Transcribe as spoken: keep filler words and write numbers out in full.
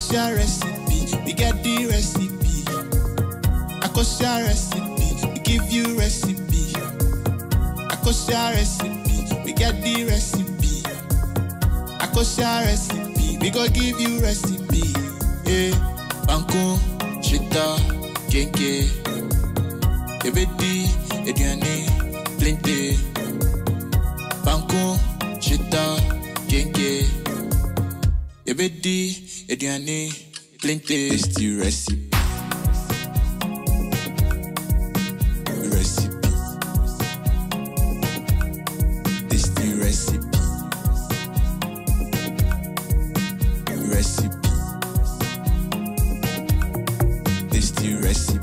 Akosia recipe, we get the recipe. Akosia recipe, we give you recipe. Akosia recipe, we get the recipe. Akosia recipe, we go give you recipe. Eh, banko, chita, genke, ebedi, ediane, plenty. Banko, chita, genke, ebedi, ediane, plenty. Tasty recipe. Recipe. Tasty recipe. Recipe. Tasty recipe.